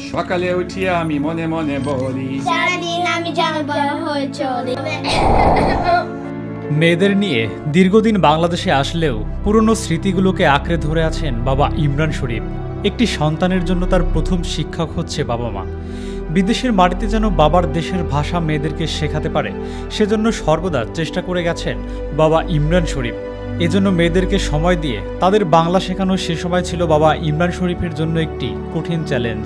সকালে উঠিয়া আমি মনে মনে বলি সারাদিন আমি যেন বড় হয়ে চলি। মেয়েদের নিয়ে দীর্ঘদিন বাংলাদেশে আসলেও পুরনো স্মৃতিগুলোকে আঁকড়ে ধরে আছেন বাবা ইমরান শরীফ। একটি সন্তানের জন্য তার প্রথম শিক্ষক হচ্ছে বাবা মা। বিদেশের মাটিতে যেন বাবার দেশের ভাষা মেয়েদেরকে শেখাতে পারে সেজন্য সর্বদা চেষ্টা করে গেছেন বাবা ইমরান শরীফ। এজন্য মেয়েদেরকে সময় দিয়ে তাদের বাংলা শেখানো সে সময় ছিল বাবা ইমরান শরীফের জন্য একটি কঠিন চ্যালেঞ্জ।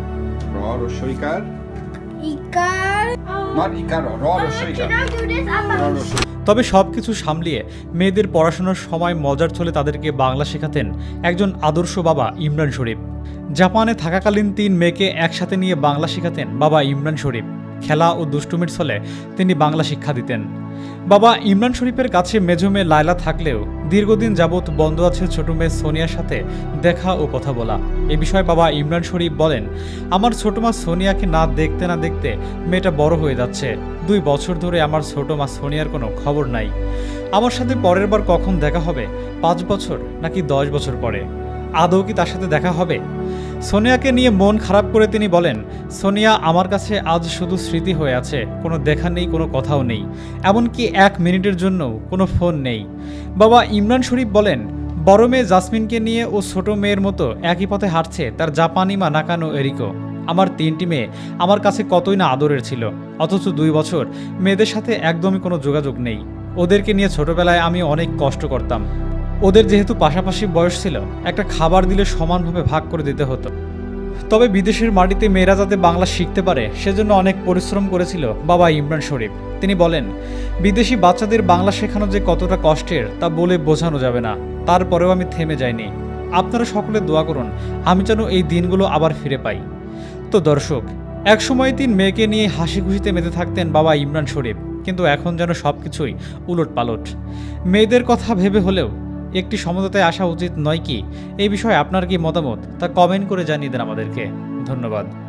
তবে সবকিছু সামলিয়ে মেয়েদের পড়াশোনার সময় মজার ছলে তাদেরকে বাংলা শেখাতেন একজন আদর্শ বাবা ইমরান শরীফ। জাপানে থাকাকালীন 3 মেয়েকে একসাথে নিয়ে বাংলা শেখাতেন বাবা ইমরান শরীফ। খেলা ও দুষ্টুমির ছলে তিনি বাংলা শিক্ষা দিতেন। বাবা ইমরান শরীফের কাছে মেজো মেয়ে লায়লা থাকলেও দীর্ঘদিন যাবৎ বন্ধ আছে ছোট মেয়ে সোনিয়ার সাথে দেখা ও কথা বলা। এ বিষয়ে বাবা ইমরান শরীফ বলেন, আমার ছোট মা সোনিয়াকে না দেখতে মেয়েটা বড় হয়ে যাচ্ছে। 2 বছর ধরে আমার ছোট মা সোনিয়ার কোনো খবর নাই। আমার সাথে পরের বার কখন দেখা হবে? 5 বছর নাকি 10 বছর পরে? আদৌ কি তার সাথে দেখা হবে? সোনিয়াকে নিয়ে মন খারাপ করে তিনি বলেন, সোনিয়া আমার কাছে আজ শুধু স্মৃতি হয়ে আছে, কোনো দেখা নেই, কোনো কথাও নেই, এমনকি 1 মিনিটের জন্য কোনো ফোন নেই। বাবা ইমরান শরীফ বলেন, বড় মেয়ে জাসমিনকে নিয়ে ও ছোট মেয়ের মতো একই পথে হাঁটছে তার জাপানি মা নাকানো এরিকো। আমার 3টি মেয়ে আমার কাছে কতই না আদরের ছিল, অথচ 2 বছর মেয়েদের সাথে একদমই কোনো যোগাযোগ নেই। ওদেরকে নিয়ে ছোটবেলায় আমি অনেক কষ্ট করতাম। ওদের যেহেতু পাশাপাশি বয়স ছিল, একটা খাবার দিলে সমানভাবে ভাগ করে দিতে হতো। তবে বিদেশের মাটিতে মেয়েরা যাতে বাংলা শিখতে পারে সেজন্য অনেক পরিশ্রম করেছিল বাবা ইমরান শরীফ। তিনি বলেন, বিদেশি বাচ্চাদের বাংলা শেখানো যে কতটা কষ্টের তা বলে বোঝানো যাবে না। তারপরেও আমি থেমে যাইনি। আপনারা সকলে দোয়া করুন আমি যেন এই দিনগুলো আবার ফিরে পাই। তো দর্শক, একসময় 3 মেয়েকে নিয়ে হাসি খুশিতে মেতে থাকতেন বাবা ইমরান শরীফ, কিন্তু এখন যেন সবকিছুই উলট পালট। মেয়েদের কথা ভেবে হলেও একটি সমঝোতায় আসা উচিত নয় কি? এই বিষয়ে আপনার কি মতামত তা কমেন্ট করে জানিয়ে দেন আমাদেরকে। ধন্যবাদ।